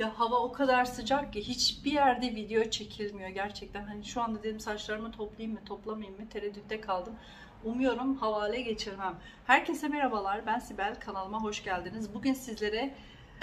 Ya hava o kadar sıcak ki hiçbir yerde video çekilmiyor gerçekten. Hani şu anda dedim saçlarımı toplayayım mı toplamayayım mı tereddütte kaldım. Umuyorum havale geçirmem. Herkese merhabalar, ben Sibel, kanalıma hoş geldiniz. Bugün sizlere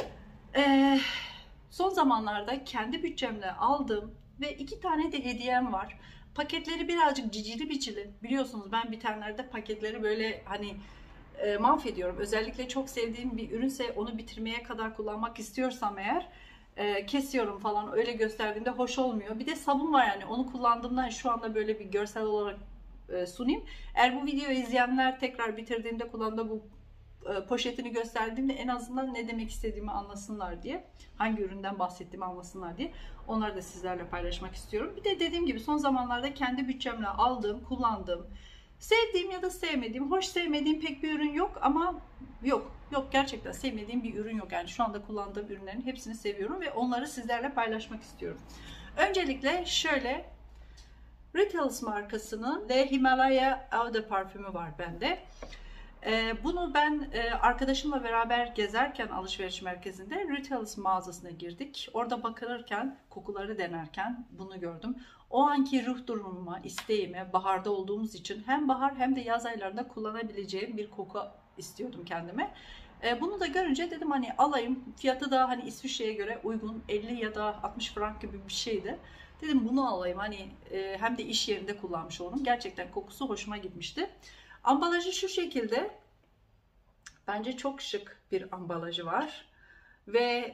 eee, son zamanlarda kendi bütçemle aldığım ve iki tane de hediyem var. Paketleri birazcık cicili bicili. Biliyorsunuz ben bitenlerde paketleri böyle hani mahvediyorum. Özellikle çok sevdiğim bir ürünse onu bitirmeye kadar kullanmak istiyorsam eğer kesiyorum falan, öyle gösterdiğimde hoş olmuyor. Bir de sabun var, yani onu kullandığımda şu anda böyle bir görsel olarak sunayım. Eğer bu videoyu izleyenler tekrar bitirdiğimde kullandığım bu poşetini gösterdiğimde en azından ne demek istediğimi anlasınlar diye, hangi üründen bahsettiğimi anlasınlar diye onları da sizlerle paylaşmak istiyorum. Bir de dediğim gibi son zamanlarda kendi bütçemle aldığım, kullandığım, sevdiğim ya da sevmediğim, hoş sevmediğim pek bir ürün yok ama yok gerçekten sevmediğim bir ürün yok. Yani şu anda kullandığım ürünlerin hepsini seviyorum ve onları sizlerle paylaşmak istiyorum. Öncelikle şöyle, Rituals markasının Le Himalaya Eau de parfümü var bende. Bunu ben arkadaşımla beraber gezerken alışveriş merkezinde Rituals mağazasına girdik. Orada bakılırken, kokuları denerken bunu gördüm. O anki ruh durumuma, isteğime, baharda olduğumuz için hem bahar hem de yaz aylarında kullanabileceğim bir koku istiyordum kendime. Bunu da görünce dedim hani alayım. Fiyatı da hani İsviçre'ye göre uygun, 50 ya da 60 frank gibi bir şeydi. Dedim bunu alayım, hani hem de iş yerinde kullanmış oldum. Gerçekten kokusu hoşuma gitmişti. Ambalajı şu şekilde. Bence çok şık bir ambalajı var. Ve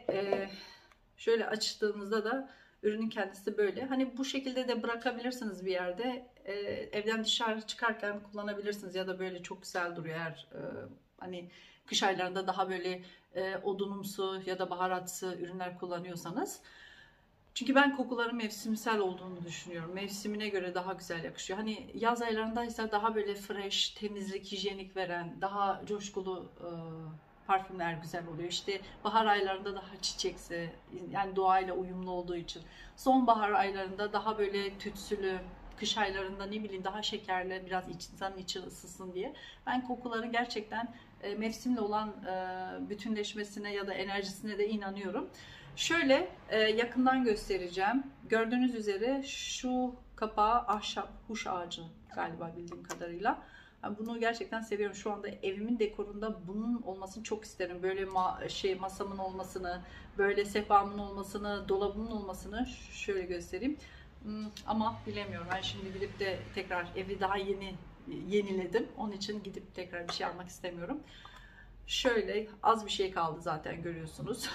şöyle açtığınızda da ürünün kendisi böyle. Hani bu şekilde de bırakabilirsiniz bir yerde. Evden dışarı çıkarken kullanabilirsiniz ya da böyle çok güzel duruyor eğer hani kış aylarında daha böyle odunumsu ya da baharatsı ürünler kullanıyorsanız. Çünkü ben kokuların mevsimsel olduğunu düşünüyorum. Mevsimine göre daha güzel yakışıyor. Hani yaz aylarındaysa daha böyle fresh, temizlik, hijyenik veren, daha coşkulu parfümler güzel oluyor. İşte bahar aylarında daha çiçeksi, yani doğayla uyumlu olduğu için. Sonbahar aylarında daha böyle tütsülü, kış aylarında ne bileyim daha şekerli, biraz insanın içi ısısın diye. Ben kokuların gerçekten mevsimle olan bütünleşmesine ya da enerjisine de inanıyorum. Şöyle yakından göstereceğim. Gördüğünüz üzere şu kapağı ahşap, huş ağacı galiba bildiğim kadarıyla. Yani bunu gerçekten seviyorum. Şu anda evimin dekorunda bunun olmasını çok isterim. Böyle masamın olmasını, böyle sehpamın olmasını, dolabımın olmasını şöyle göstereyim. Ama bilemiyorum. Ben şimdi gidip de tekrar evi daha yeniledim. Onun için gidip tekrar bir şey almak istemiyorum. Şöyle az bir şey kaldı zaten, görüyorsunuz.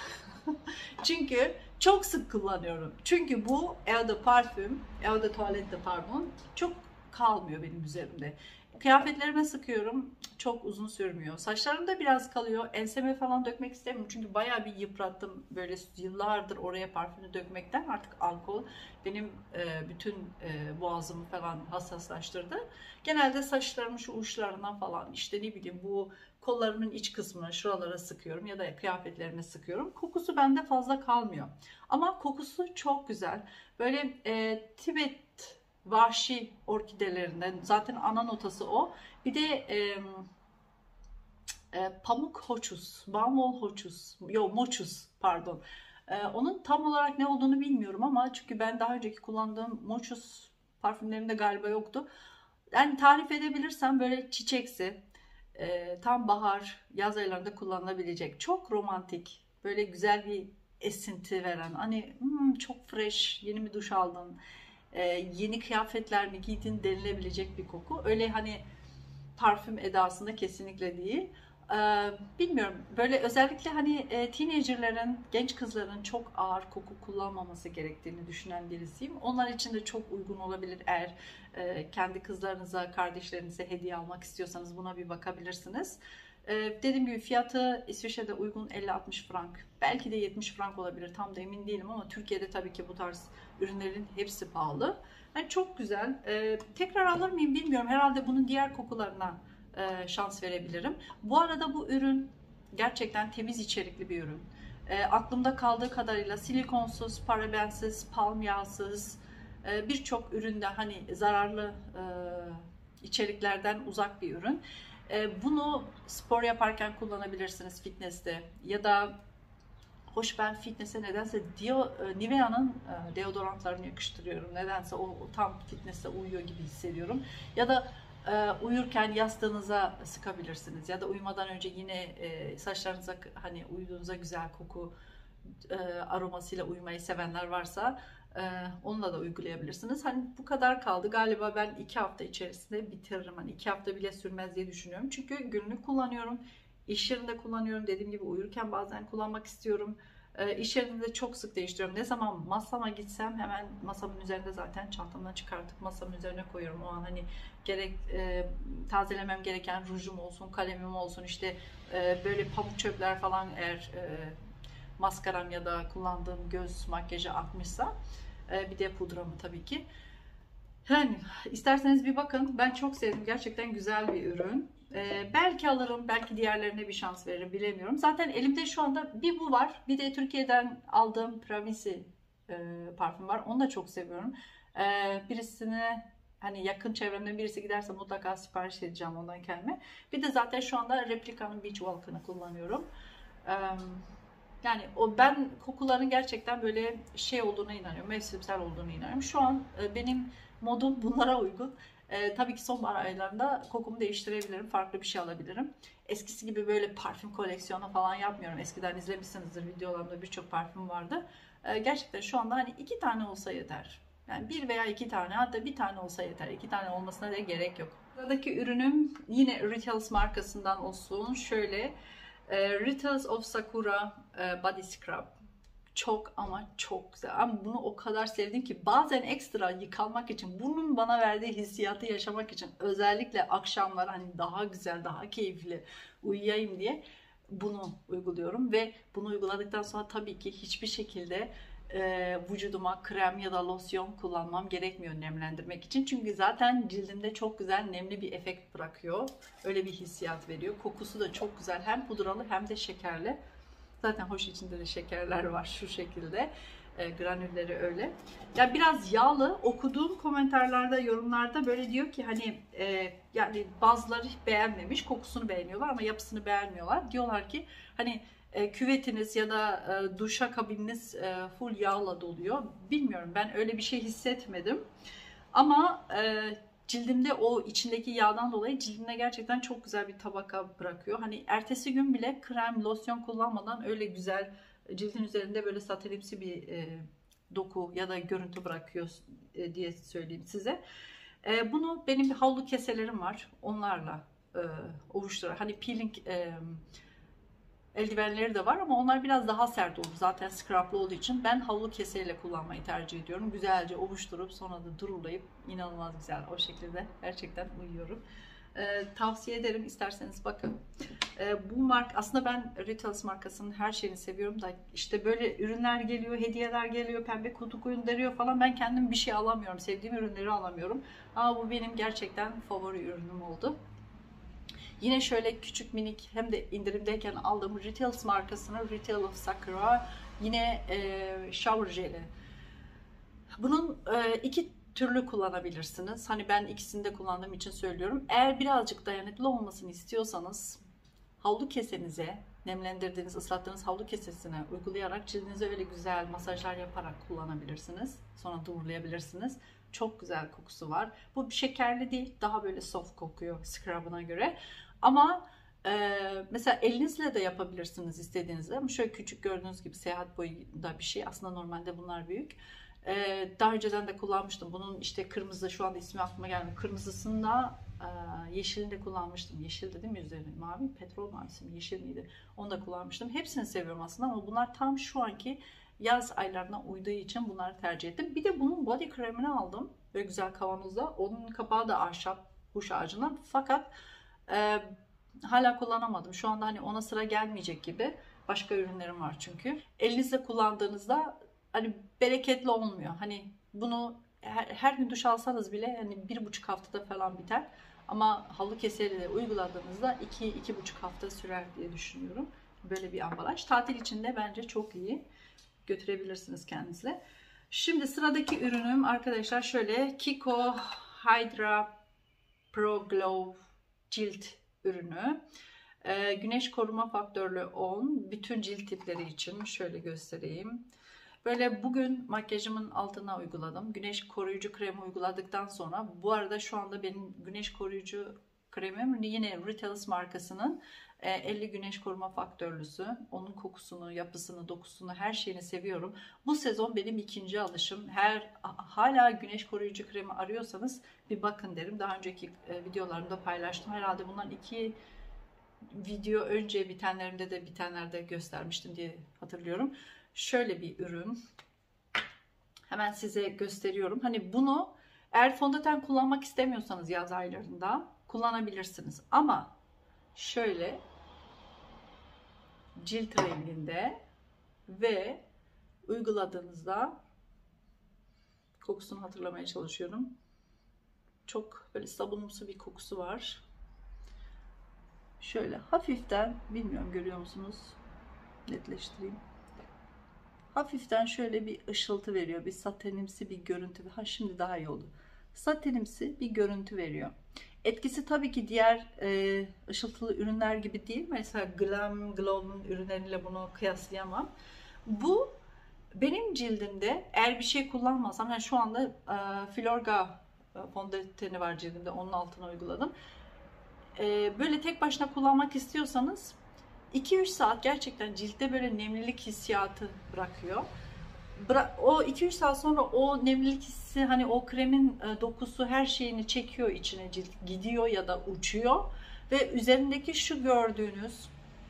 Çünkü çok sık kullanıyorum. Çünkü bu Eau de parfüm, Eau de toilette pardon, çok kalmıyor benim üzerimde. Kıyafetlerime sıkıyorum, çok uzun sürmüyor. Saçlarımda biraz kalıyor. Enseme falan dökmek istemiyorum. Çünkü bayağı bir yıprattım. Böyle yıllardır oraya parfümü dökmekten. Artık alkol benim bütün boğazımı falan hassaslaştırdı. Genelde saçlarımın şu uçlarından falan, işte ne bileyim bu kollarımın iç kısmına, şuralara sıkıyorum ya da kıyafetlerime sıkıyorum. Kokusu bende fazla kalmıyor. Ama kokusu çok güzel. Böyle Tibet vahşi orkidelerinden, zaten ana notası o. Bir de pamuk hoçus, bamol hoçus, yok moçus pardon. Onun tam olarak ne olduğunu bilmiyorum ama çünkü ben daha önceki kullandığım moçus parfümlerimde galiba yoktu. Yani tarif edebilirsem böyle çiçeksi, tam bahar, yaz aylarında kullanılabilecek, çok romantik, böyle güzel bir esinti veren, hani çok fresh, yeni mi duş aldın, yeni kıyafetler mi giydin denilebilecek bir koku. Öyle hani parfüm edasında kesinlikle değil. Bilmiyorum, böyle özellikle hani teenagerlerin, genç kızların çok ağır koku kullanmaması gerektiğini düşünen birisiyim. Onlar için de çok uygun olabilir. Eğer kendi kızlarınıza, kardeşlerinize hediye almak istiyorsanız buna bir bakabilirsiniz. Dediğim gibi fiyatı İsviçre'de uygun, 50-60 frank. Belki de 70 frank olabilir, tam da emin değilim ama Türkiye'de tabii ki bu tarz ürünlerin hepsi pahalı. Yani çok güzel. Tekrar alır mıyım bilmiyorum. Herhalde bunun diğer kokularına şans verebilirim. Bu arada bu ürün gerçekten temiz içerikli bir ürün. Aklımda kaldığı kadarıyla silikonsuz, parabensiz, palm yağsız, birçok üründe hani zararlı içeriklerden uzak bir ürün. Bunu spor yaparken kullanabilirsiniz, fitness'te ya da Hoş, ben fitness'e nedense Nivea'nın deodorantlarını yakıştırıyorum. Nedense o tam fitness'e uyuyor gibi hissediyorum. Ya da uyurken yastığınıza sıkabilirsiniz. Ya da uyumadan önce yine saçlarınıza, hani uyuduğunuzda güzel koku aromasıyla uyumayı sevenler varsa onunla da uygulayabilirsiniz. Hani bu kadar kaldı. Galiba ben 2 hafta içerisinde bitiririm. Hani 2 hafta bile sürmez diye düşünüyorum. Çünkü günlük kullanıyorum. İş yerinde kullanıyorum. Dediğim gibi uyurken bazen kullanmak istiyorum. İş yerinde çok sık değiştiriyorum. Ne zaman masama gitsem hemen masamın üzerinde, zaten çantamdan çıkartıp masamın üzerine koyuyorum. O an hani gerek tazelemem gereken rujum olsun, kalemim olsun, işte böyle pamuk çöpler falan, eğer maskaram ya da kullandığım göz makyajı akmışsa, bir de pudramı tabii ki. Yani isterseniz bir bakın. Ben çok sevdim. Gerçekten güzel bir ürün. Belki alırım, belki diğerlerine bir şans veririm, bilemiyorum. Zaten elimde şu anda bir bu var. Bir de Türkiye'den aldığım Pravisi parfüm var. Onu da çok seviyorum. Birisini, hani yakın çevremden birisi giderse mutlaka sipariş edeceğim ondan kendime. Bir de zaten şu anda Replica'nın Beach Walk'ını kullanıyorum. Yani ben kokuların gerçekten böyle şey olduğuna inanıyorum, mevsimsel olduğuna inanıyorum. Şu an benim modum bunlara uygun. Tabii ki sonbahar aylarında kokumu değiştirebilirim, farklı bir şey alabilirim. Eskisi gibi böyle parfüm koleksiyonu falan yapmıyorum. Eskiden izlemişsinizdir, videolarımda birçok parfüm vardı. Gerçekten şu anda hani 2 tane olsa yeter. Yani 1 veya 2 tane, hatta 1 tane olsa yeter. 2 tane olmasına da gerek yok. Buradaki ürünüm yine Rituals markasından olsun. Şöyle Rituals of Sakura Body Scrub. Çok ama çok güzel. Ama bunu o kadar sevdim ki bazen ekstra yıkanmak için, bunun bana verdiği hissiyatı yaşamak için, özellikle akşamlar hani daha güzel, daha keyifli uyuyayım diye bunu uyguluyorum. Ve bunu uyguladıktan sonra tabii ki hiçbir şekilde vücuduma krem ya da losyon kullanmam gerekmiyor nemlendirmek için. Çünkü zaten cildimde çok güzel nemli bir efekt bırakıyor. Öyle bir hissiyat veriyor. Kokusu da çok güzel. Hem pudralı hem de şekerli. Zaten hoş, içinde de şekerler var şu şekilde. Granülleri öyle. Ya biraz yağlı. Okuduğum komentarlarda, yorumlarda böyle diyor ki hani yani bazıları beğenmemiş, kokusunu beğeniyorlar ama yapısını beğenmiyorlar. Diyorlar ki hani küvetiniz ya da duşakabininiz full yağla doluyor. Bilmiyorum, ben öyle bir şey hissetmedim. Ama cildimde o içindeki yağdan dolayı cildimde gerçekten çok güzel bir tabaka bırakıyor. Hani ertesi gün bile krem, losyon kullanmadan öyle güzel cildin üzerinde böyle satenimsi bir doku ya da görüntü bırakıyor diye söyleyeyim size. Bunu, benim bir havlu keselerim var. Onlarla ovuşturarak, hani peeling eldivenleri de var ama onlar biraz daha sert olur. Zaten scrublı olduğu için ben havlu keseyle kullanmayı tercih ediyorum. Güzelce ovuşturup sonra da durulayıp inanılmaz güzel o şekilde gerçekten uyuyorum. Tavsiye ederim, isterseniz bakın. Bu marka, aslında ben Rituals markasının her şeyini seviyorum da işte böyle ürünler geliyor, hediyeler geliyor, pembe kutu gönderiyor falan. Ben kendim bir şey alamıyorum. Sevdiğim ürünleri alamıyorum. Ama bu benim gerçekten favori ürünüm oldu. Yine şöyle küçük minik, hem de indirimdeyken aldığım Rituals markasının Ritual of Sakura yine shower jeli. Bunun 2 türlü kullanabilirsiniz. Hani ben ikisini de kullandığım için söylüyorum. Eğer birazcık dayanıklı olmasını istiyorsanız havlu kesenize, nemlendirdiğiniz, ıslattığınız havlu kesesine uygulayarak cildinize öyle güzel masajlar yaparak kullanabilirsiniz. Sonra durulayabilirsiniz. Çok güzel kokusu var. Bu şekerli değil, daha böyle soft kokuyor scrub'ına göre. Ama mesela elinizle de yapabilirsiniz istediğinizde. Ama şöyle küçük, gördüğünüz gibi seyahat boyunda bir şey. Aslında normalde bunlar büyük. Daha önceden de kullanmıştım. Bunun işte kırmızı, şu anda ismi aklıma gelmiyor. Kırmızısında yeşilini de kullanmıştım. Yeşil dedim mi üzerine? Mavi, petrol mavisi mi? Yeşil miydi? Onu da kullanmıştım. Hepsini seviyorum aslında ama bunlar tam şu anki yaz aylarına uyduğu için bunları tercih ettim. Bir de bunun body kremini aldım. Böyle güzel kavanozda. Onun kapağı da ahşap, huş ağacından. Fakat hala kullanamadım. Şu anda hani ona sıra gelmeyecek gibi. Başka ürünlerim var çünkü. Elinizle kullandığınızda hani bereketli olmuyor. Hani bunu her gün duş alsanız bile hani 1,5 haftada falan biter. Ama havlu keseyle uyguladığınızda 2-2,5 hafta sürer diye düşünüyorum. Böyle bir ambalaj. Tatil içinde bence çok iyi. Götürebilirsiniz kendinizle. Şimdi sıradaki ürünüm arkadaşlar şöyle Kiko Hydra Pro Glow cilt ürünü. Güneş koruma faktörlü 10. Bütün cilt tipleri için şöyle göstereyim. Böyle bugün makyajımın altına uyguladım. Güneş koruyucu kremi uyguladıktan sonra, bu arada şu anda benim güneş koruyucu kremim yine Rituals markasının 50 güneş koruma faktörlüsü. Onun kokusunu, yapısını, dokusunu, her şeyini seviyorum. Bu sezon benim ikinci alışım. Hala güneş koruyucu kremi arıyorsanız bir bakın derim. Daha önceki videolarımda paylaştım. Herhalde bundan 2 video önce bitenlerde göstermiştim diye hatırlıyorum. Şöyle bir ürün. Hemen size gösteriyorum. Hani bunu eğer fondöten kullanmak istemiyorsanız yaz aylarında kullanabilirsiniz. Ama şöyle cilt renginde ve uyguladığınızda, kokusunu hatırlamaya çalışıyorum. Çok böyle sabunumsu bir kokusu var. Şöyle hafiften, bilmiyorum görüyor musunuz? Netleştireyim. Hafiften şöyle bir ışıltı veriyor. Bir satenimsi bir görüntü. Ha, şimdi daha iyi oldu. Satenimsi bir görüntü veriyor. Etkisi tabii ki diğer ışıltılı ürünler gibi değil. Mesela Glam Glow'un ürünleriyle bunu kıyaslayamam. Bu benim cildimde, eğer bir şey kullanmasam, yani şu anda Filorga fondöteni var cildimde, onun altına uyguladım. Böyle tek başına kullanmak istiyorsanız 2-3 saat gerçekten ciltte böyle nemlilik hissiyatı bırakıyor. O 2-3 saat sonra o nemlilik hissi, hani o kremin dokusu her şeyini çekiyor içine, cilt gidiyor ya da uçuyor. Ve üzerindeki şu gördüğünüz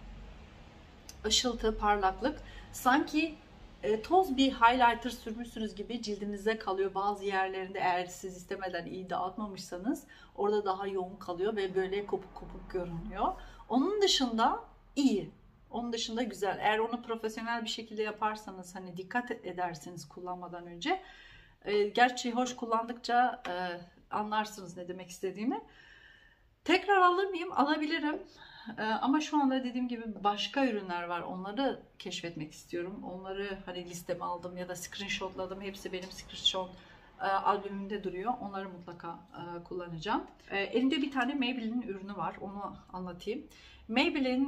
ışıltı, parlaklık sanki toz bir highlighter sürmüşsünüz gibi cildinize kalıyor. Bazı yerlerinde eğer siz istemeden iyi dağıtmamışsanız orada daha yoğun kalıyor ve böyle kopuk kopuk görünüyor. Onun dışında iyi. Onun dışında güzel. Eğer onu profesyonel bir şekilde yaparsanız, hani dikkat ederseniz kullanmadan önce, gerçi hoş kullandıkça anlarsınız ne demek istediğimi. Tekrar alır mıyım? Alabilirim. Ama şu anda dediğim gibi başka ürünler var. Onları keşfetmek istiyorum. Onları hani listeme aldım ya da screenshotladım. Hepsi benim screenshot albümümde duruyor. Onları mutlaka kullanacağım. Elimde bir tane Maybelline ürünü var. Onu anlatayım. Maybelline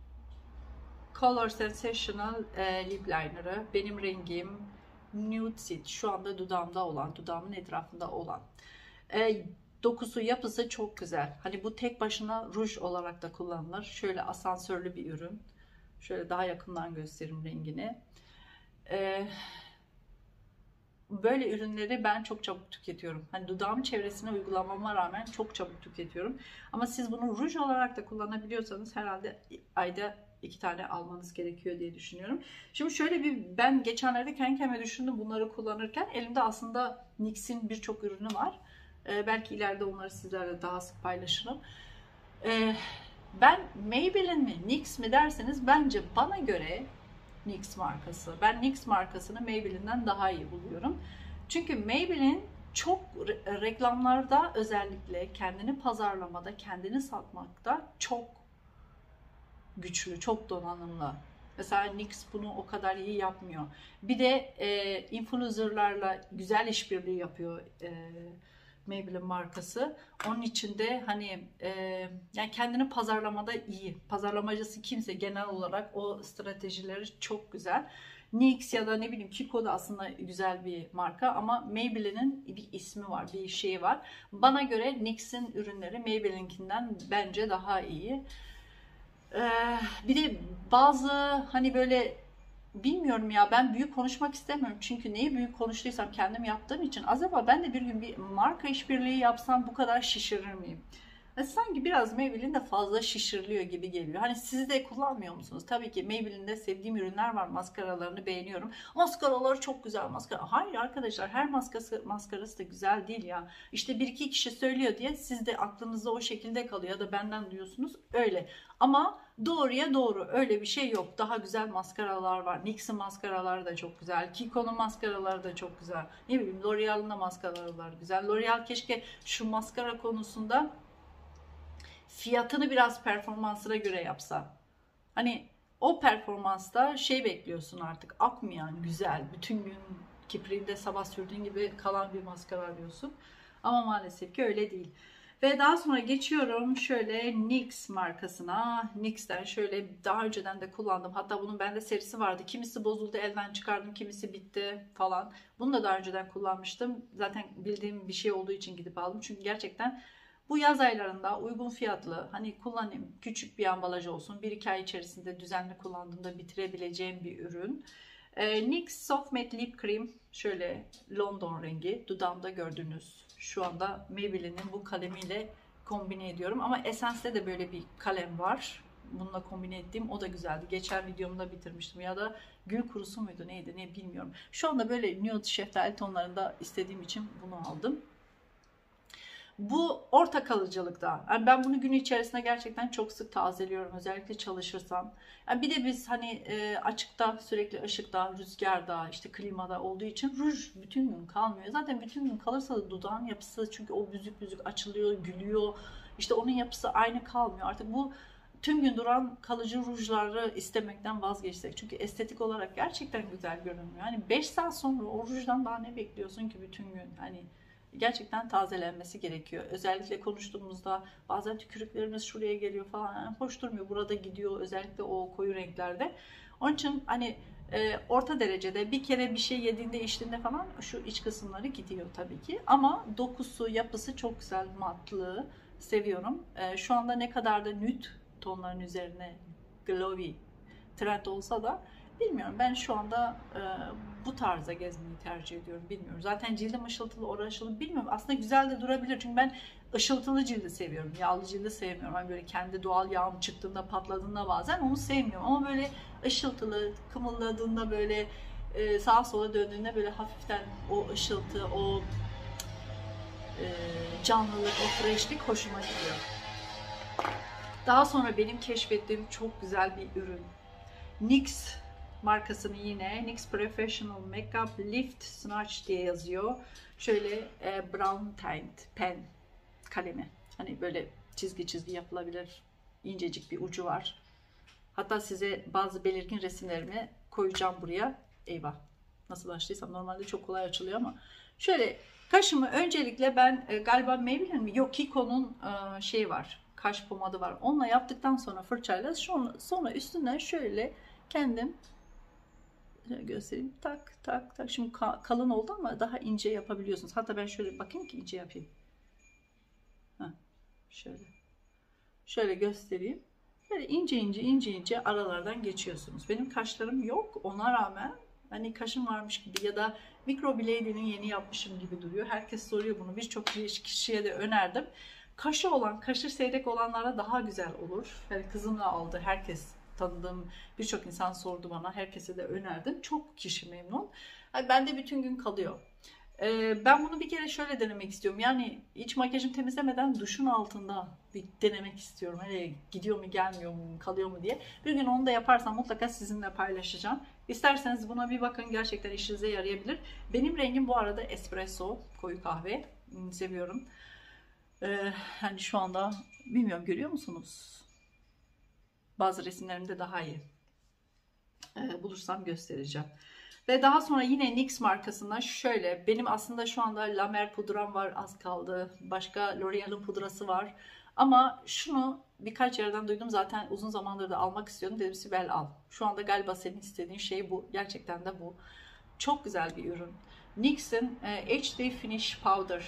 Color Sensational Lip Liner'ı. Benim rengim Nude Seed. Şu anda dudağımda olan, dudağımın etrafında olan. Dokusu, yapısı çok güzel. Hani bu tek başına ruj olarak da kullanılır. Şöyle asansörlü bir ürün. Şöyle daha yakından göstereyim rengini. Böyle ürünleri ben çok çabuk tüketiyorum. Hani dudağımın çevresine uygulamama rağmen çok çabuk tüketiyorum. Ama siz bunu ruj olarak da kullanabiliyorsanız herhalde ayda 2 tane almanız gerekiyor diye düşünüyorum. Şimdi şöyle ben geçenlerde kendi kendime düşündüm bunları kullanırken. Elimde aslında NYX'in birçok ürünü var. Belki ileride onları sizlerle daha sık paylaşırım. Ben Maybelline mi NYX mi derseniz, bence bana göre NYX markası. Ben NYX markasını Maybelline'den daha iyi buluyorum. Çünkü Maybelline çok reklamlarda, özellikle kendini pazarlamada, kendini satmakta çok güçlü, çok donanımlı. Mesela NYX bunu o kadar iyi yapmıyor. Bir de influencerlarla güzel işbirliği yapıyor Maybelline markası. Onun için de hani yani kendini pazarlamada iyi. Pazarlamacısı kimse, genel olarak o stratejileri çok güzel. NYX ya da ne bileyim Kiko da aslında güzel bir marka ama Maybelline'in bir ismi var, bir şeyi var. Bana göre NYX'in ürünleri Maybelline'kinden bence daha iyi. Bir de bazı hani böyle, bilmiyorum ya, ben büyük konuşmak istemiyorum. Çünkü neyi büyük konuştuysam kendim yaptığım için, acaba ben de bir gün bir marka işbirliği yapsam bu kadar şişirir miyim? Sanki biraz Maybelline de fazla şişiriliyor gibi geliyor. Hani siz de kullanmıyor musunuz? Tabii ki Maybelline'de sevdiğim ürünler var. Maskaralarını beğeniyorum. Maskaraları çok güzel maskara. Hayır arkadaşlar, her maskarası da güzel değil ya. İşte bir iki kişi söylüyor diye siz de aklınızda o şekilde kalıyor ya da benden duyuyorsunuz öyle. Ama doğruya doğru öyle bir şey yok. Daha güzel maskaralar var. NYX'in maskaraları da çok güzel. Kiko'nun maskaraları da çok güzel. Ne bileyim, L'Oreal'ın da maskaraları var güzel. L'Oreal keşke şu maskara konusunda fiyatını biraz performansına göre yapsa. Hani o performansta şey bekliyorsun artık, akmayan, güzel, bütün gün kipriğinde sabah sürdüğün gibi kalan bir maskara arıyorsun. Ama maalesef ki öyle değil. Ve daha sonra geçiyorum şöyle NYX markasına. NYX'ten şöyle daha önceden de kullandım. Hatta bunun bende serisi vardı. Kimisi bozuldu, elden çıkardım, kimisi bitti falan. Bunu da daha önceden kullanmıştım. Zaten bildiğim bir şey olduğu için gidip aldım. Çünkü gerçekten bu yaz aylarında uygun fiyatlı, hani kullanayım, küçük bir ambalaj olsun, 1-2 ay içerisinde düzenli kullandığımda bitirebileceğim bir ürün. NYX Soft Matte Lip Cream, şöyle London rengi, dudağımda gördüğünüz şu anda Maybelline'in bu kalemiyle kombine ediyorum. Ama Essence'de de böyle bir kalem var. Bununla kombine ettiğim, o da güzeldi. Geçen videomda bitirmiştim, ya da gül kurusu muydu neydi ne bilmiyorum. Şu anda böyle nude şeftali tonlarında istediğim için bunu aldım. Bu orta kalıcılıkta. Yani ben bunu gün içerisinde gerçekten çok sık tazeliyorum. Özellikle çalışırsam. Yani bir de biz hani açıkta, sürekli ışıkta, rüzgarda, işte klimada olduğu için ruj bütün gün kalmıyor. Zaten bütün gün kalırsa da dudağın yapısı, çünkü o büzük büzük açılıyor, gülüyor. İşte onun yapısı aynı kalmıyor. Artık bu tüm gün duran kalıcı rujları istemekten vazgeçsek. Çünkü estetik olarak gerçekten güzel görünmüyor. Hani 5 saat sonra o rujdan daha ne bekliyorsun ki bütün gün? Hani gerçekten tazelenmesi gerekiyor. Özellikle konuştuğumuzda bazen tükürüklerimiz şuraya geliyor falan. Yani hoş durmuyor. Burada gidiyor. Özellikle o koyu renklerde. Onun için hani orta derecede bir kere bir şey yediğinde, içtiğinde falan şu iç kısımları gidiyor tabii ki. Ama dokusu, yapısı çok güzel. Matlığı seviyorum. Şu anda ne kadar da nude tonların üzerine glowy trend olsa da bilmiyorum. Ben şu anda bu tarza gezmeyi tercih ediyorum. Bilmiyorum. Zaten cildim ışıltılı, uğraşılı. Bilmiyorum. Aslında güzel de durabilir. Çünkü ben ışıltılı cildi seviyorum. Yağlı cildi sevmiyorum. Hani böyle kendi doğal yağım çıktığında, patladığında bazen onu sevmiyorum. Ama böyle ışıltılı, kımıldadığında, böyle sağa sola döndüğünde böyle hafiften o ışıltı, o canlılık, o freshlik hoşuma gidiyor. Daha sonra benim keşfettiğim çok güzel bir ürün. NYX markasını, yine NYX Professional Makeup Lift Smudge diye yazıyor. Şöyle brown tint pen kalemi. Hani böyle çizgi çizgi yapılabilir, incecik bir ucu var. Hatta size bazı belirgin resimlerimi koyacağım buraya. Eyvah. Nasıl açtıysam, normalde çok kolay açılıyor ama. Şöyle kaşımı öncelikle ben galiba Maybelline mi? Yok, Kiko'nun şey var. Kaş pomadı var. Onunla yaptıktan sonra fırçayla sonra üstünden şöyle kendim göstereyim. Tak tak tak. Şimdi kalın oldu ama daha ince yapabiliyorsunuz. Hatta ben şöyle bakayım ki ince yapayım. Heh, şöyle. Şöyle göstereyim. Böyle ince ince aralardan geçiyorsunuz. Benim kaşlarım yok. Ona rağmen hani kaşım varmış gibi ya da microblading'ini yeni yapmışım gibi duruyor. Herkes soruyor bunu. Birçok kişiye de önerdim. Kaşı olan, kaşı seyrek olanlara daha güzel olur. Yani kızım da aldı. Herkes, tanıdığım birçok insan sordu bana. Herkese de önerdim. Çok kişi memnun. Yani bende bütün gün kalıyor. Ben bunu bir kere şöyle denemek istiyorum. Yani iç makyajımı temizlemeden duşun altında bir denemek istiyorum. Hani gidiyor mu, gelmiyor mu, kalıyor mu diye. Bir gün onu da yaparsam mutlaka sizinle paylaşacağım. İsterseniz buna bir bakın. Gerçekten işinize yarayabilir. Benim rengim bu arada espresso, koyu kahve. Seviyorum. Hani şu anda bilmiyorum, görüyor musunuz? Bazı resimlerimde daha iyi. Bulursam göstereceğim. Ve daha sonra yine NYX markasından şöyle, benim aslında şu anda La Mer pudram var, az kaldı. Başka L'Oreal'ın pudrası var. Ama şunu birkaç yerden duydum, zaten uzun zamandır da almak istiyordum. Dedim Sibel al. Şu anda galiba senin istediğin şey bu. Gerçekten de bu. Çok güzel bir ürün. NYX'in HD Finish Powder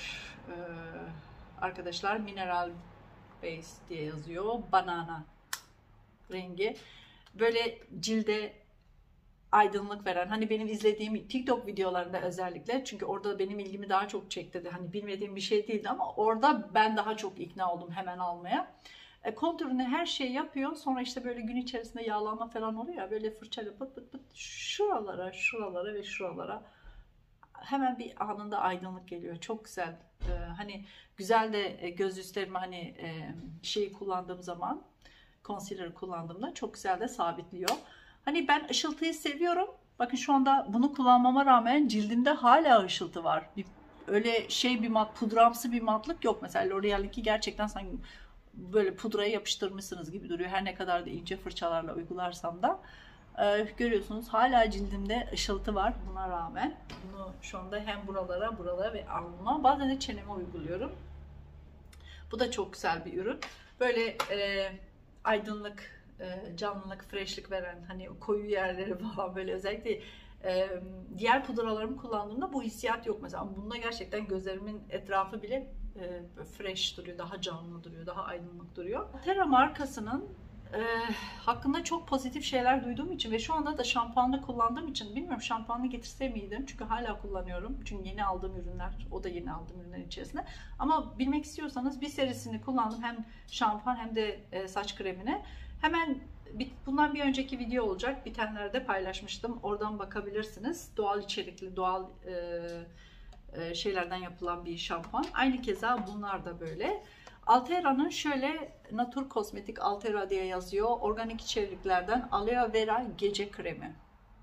arkadaşlar, mineral base diye yazıyor. Banana rengi. Böyle cilde aydınlık veren, hani benim izlediğim TikTok videolarında özellikle, çünkü orada benim ilgimi daha çok çekti. Hani bilmediğim bir şey değildi ama orada ben daha çok ikna oldum hemen almaya. Kontürüne her şey yapıyor. Sonra işte böyle gün içerisinde yağlanma falan oluyor ya, böyle fırçayla pıt pıt pıt şuralara ve şuralara hemen bir anında aydınlık geliyor. Çok güzel. Hani güzel de göz üstlerime hani şeyi kullandığım zaman, concealer kullandığımda çok güzel de sabitliyor. Hani ben ışıltıyı seviyorum. Bakın şu anda bunu kullanmama rağmen cildimde hala ışıltı var. Öyle şey bir mat, pudramsı bir matlık yok. Mesela L'Oreal'inki gerçekten sanki böyle pudraya yapıştırmışsınız gibi duruyor. Her ne kadar da ince fırçalarla uygularsam da. Görüyorsunuz hala cildimde ışıltı var buna rağmen. Bunu şu anda hem buralara ve alnıma, bazen de çeneme uyguluyorum. Bu da çok güzel bir ürün. Böyle aydınlık, canlılık, freshlik veren, hani koyu yerleri falan, böyle özellikle diğer pudralarımı kullandığımda bu hissiyat yok mesela. Ama bunda gerçekten gözlerimin etrafı bile fresh duruyor, daha canlı duruyor, daha aydınlık duruyor. Terra markasının hakkında çok pozitif şeyler duyduğum için ve şu anda da şampuanla kullandığım için, bilmiyorum şampuanı getirse miydim, çünkü hala kullanıyorum. Çünkü yeni aldığım ürünler, o da yeni aldığım ürünler içerisinde. Ama bilmek istiyorsanız bir serisini kullandım, hem şampuan hem de saç kremini. Hemen bundan bir önceki video olacak, bitenlerde paylaşmıştım, oradan bakabilirsiniz. Doğal içerikli, doğal şeylerden yapılan bir şampuan. Aynı keza bunlar da böyle. Altera'nın şöyle Natur Kozmetik Altera diye yazıyor. Organik içeriklerden aloe vera gece kremi.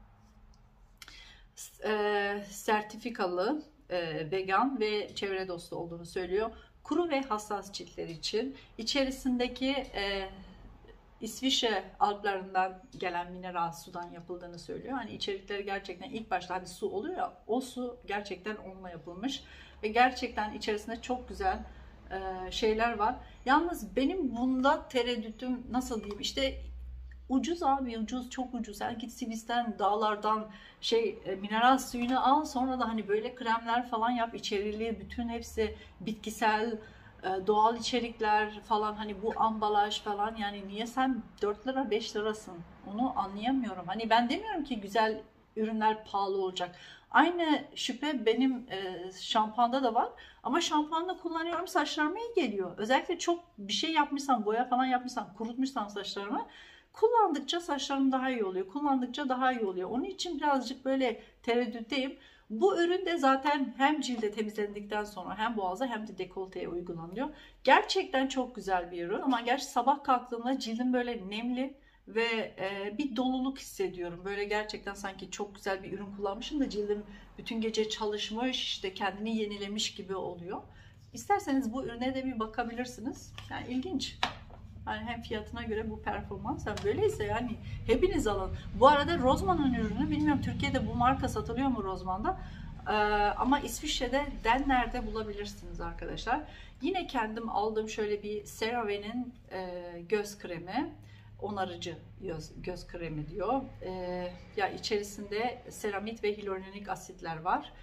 Sertifikalı, vegan ve çevre dostu olduğunu söylüyor. Kuru ve hassas ciltler için. İçerisindeki İsviçre Alplarından gelen mineral sudan yapıldığını söylüyor. Hani içerikleri gerçekten ilk başta hani su oluyor ya, o su gerçekten onunla yapılmış ve gerçekten içerisinde çok güzel şeyler var. Yalnız benim bunda tereddütüm, nasıl diyeyim, işte ucuz abi, ucuz, çok ucuz. Sen git Sivis'ten, dağlardan mineral suyunu al, sonra da hani böyle kremler falan yap. İçeriliği bütün hepsi bitkisel, doğal içerikler falan, hani bu ambalaj falan, yani niye sen 4 lira 5 lirasın, onu anlayamıyorum. Hani ben demiyorum ki güzel ürünler pahalı olacak. Aynı şüphe benim şampuanda da var, ama şampuanla kullanıyorum, saçlarıma iyi geliyor. Özellikle çok bir şey yapmışsam, boya falan yapmışsam, kurutmuşsam saçlarımı, kullandıkça saçlarım daha iyi oluyor. Kullandıkça daha iyi oluyor. Onun için birazcık böyle tereddütteyim. Bu ürün de zaten hem cilde temizlendikten sonra hem boğaza hem de dekolteye uygulanıyor. Gerçekten çok güzel bir ürün, ama gerçi sabah kalktığımda cildim böyle nemli ve bir doluluk hissediyorum. Böyle gerçekten sanki çok güzel bir ürün kullanmışım da cildim bütün gece çalışmış, işte kendini yenilemiş gibi oluyor. İsterseniz bu ürüne de bir bakabilirsiniz. Yani ilginç. Yani hem fiyatına göre bu performans, hem böyleyse yani hepiniz alın. Bu arada Rossmann'ın ürünü, bilmiyorum Türkiye'de bu marka satılıyor mu Rossmann'da, ama İsviçre'de Denner'de bulabilirsiniz arkadaşlar. Yine kendim aldığım şöyle bir CeraVe'nin göz kremi, onarıcı göz kremi diyor. Ya içerisinde seramit ve hyaluronik asitler var.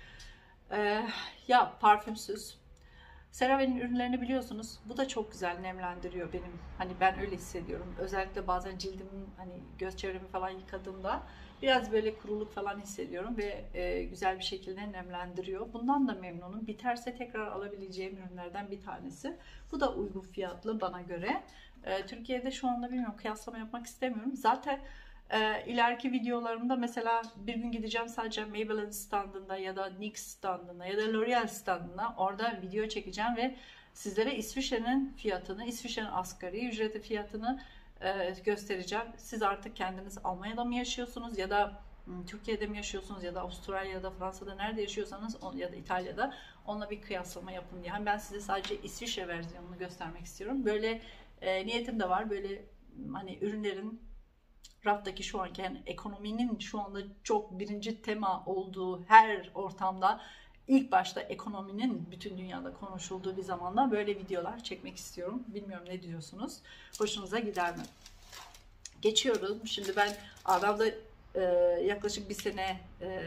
Ya parfümsüz. CeraVe'nin ürünlerini biliyorsunuz. Bu da çok güzel nemlendiriyor benim. Hani ben öyle hissediyorum. Özellikle bazen cildimi, hani göz çevremi falan yıkadığımda biraz böyle kuruluk falan hissediyorum ve güzel bir şekilde nemlendiriyor. Bundan da memnunum. Biterse tekrar alabileceğim ürünlerden bir tanesi. Bu da uygun fiyatlı bana göre. Türkiye'de şu anda bilmiyorum, kıyaslama yapmak istemiyorum. Zaten ileriki videolarımda mesela bir gün gideceğim sadece Maybelline standında ya da NYX standında ya da L'Oreal standında, orada video çekeceğim ve sizlere İsviçre'nin fiyatını, İsviçre'nin asgari ücreti fiyatını göstereceğim. Siz artık kendiniz Almanya'da mı yaşıyorsunuz ya da Türkiye'de mi yaşıyorsunuz ya da Avustralya'da, Fransa'da, nerede yaşıyorsanız ya da İtalya'da, onunla bir kıyaslama yapın diye. Ben size sadece İsviçre versiyonunu göstermek istiyorum. Böyle niyetim de var. Böyle hani ürünlerin raftaki şu anki, yani ekonominin şu anda çok birinci tema olduğu her ortamda, ilk başta ekonominin bütün dünyada konuşulduğu bir zamanda böyle videolar çekmek istiyorum. Bilmiyorum ne diyorsunuz? Hoşunuza gider mi? Geçiyorum. Şimdi ben Adam'da yaklaşık bir sene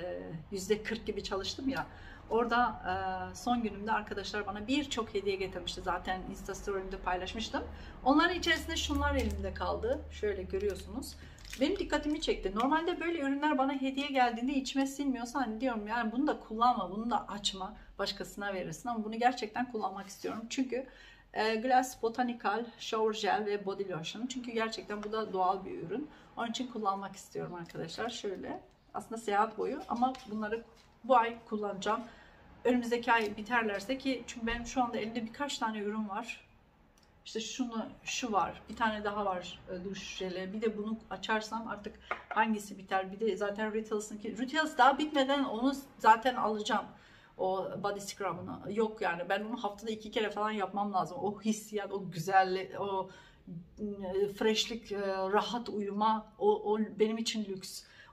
%40 gibi çalıştım ya. Orada son günümde arkadaşlar bana birçok hediye getirmişti. Zaten Insta Story'imde paylaşmıştım. Onların içerisinde şunlar elimde kaldı. Şöyle görüyorsunuz. Benim dikkatimi çekti. Normalde böyle ürünler bana hediye geldiğinde içime sinmiyorsa hani diyorum yani bunu da kullanma, bunu da açma, başkasına verirsin, ama bunu gerçekten kullanmak istiyorum. Çünkü Glass Botanical Shower Gel ve Body Lotion. Çünkü gerçekten bu da doğal bir ürün. Onun için kullanmak istiyorum arkadaşlar. Şöyle. Aslında seyahat boyu, ama bunları bu ay kullanacağım. Önümüzdeki ay biterlerse, ki çünkü benim şu anda elimde birkaç tane ürün var. İşte şu var, bir tane daha var duş jeli. Bir de bunu açarsam artık hangisi biter? Bir de zaten Rituals'ın daha bitmeden onu zaten alacağım. O body scrub'ını. Yok yani, ben onu haftada 2 kere falan yapmam lazım. O hissiyat, o güzellik, o freshlik, rahat uyuma, o benim için lüks.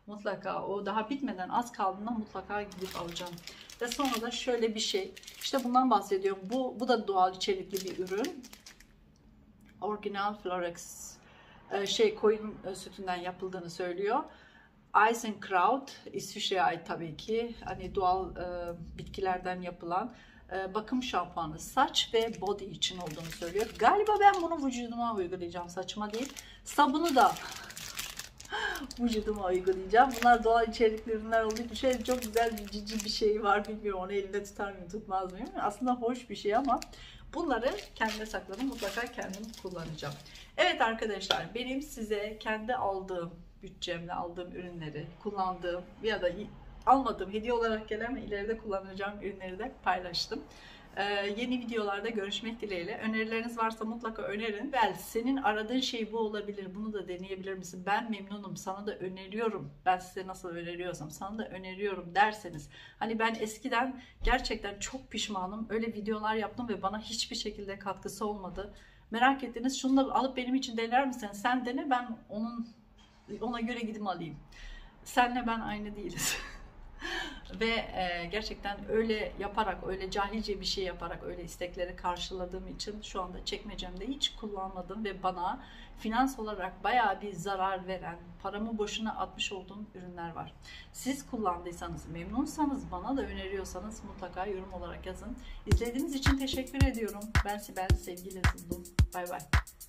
mutlaka o daha bitmeden az kaldığında mutlaka gidip alacağım. Ve sonra da şöyle bir şey. İşte bundan bahsediyorum. Bu da doğal içerikli bir ürün. Original Florex koyun sütünden yapıldığını söylüyor. Eisenkraut, İsviçre'ye ait tabii ki. Hani doğal bitkilerden yapılan bakım şampuanı, saç ve body için olduğunu söylüyor. Galiba ben bunu vücuduma uygulayacağım. Saçıma değil. Sabunu da vücuduma uygulayacağım. Bunlar doğal içerikli ürünler olduğu için şöyle çok güzel bir cici bir şey var. Bilmiyorum onu elimde tutar mıyım tutmaz mıyım. Aslında hoş bir şey ama bunları kendime sakladım. Mutlaka kendim kullanacağım. Evet arkadaşlar, benim size kendi aldığım bütçemle aldığım ürünleri, kullandığım ya da almadığım, hediye olarak gelen ve ileride kullanacağım ürünleri de paylaştım. Yeni videolarda görüşmek dileğiyle. Önerileriniz varsa mutlaka önerin. Belki senin aradığın şey bu olabilir. Bunu da deneyebilir misin? Ben memnunum. Sana da öneriyorum. Ben size nasıl öneriyorsam sana da öneriyorum derseniz. Hani ben eskiden gerçekten çok pişmanım. Öyle videolar yaptım ve bana hiçbir şekilde katkısı olmadı. Merak ettiniz. Şunu da alıp benim için dener misin? Sen dene, ben ona göre gidip alayım. Senle ben aynı değiliz. Ve gerçekten öyle yaparak, öyle cahilce bir şey yaparak öyle istekleri karşıladığım için şu anda çekmecemde hiç kullanmadım ve bana finans olarak bayağı bir zarar veren, paramı boşuna atmış olduğum ürünler var. Siz kullandıysanız, memnunsanız, bana da öneriyorsanız mutlaka yorum olarak yazın. İzlediğiniz için teşekkür ediyorum. Ben Sibel, sevgiyle sunum. Bay bay.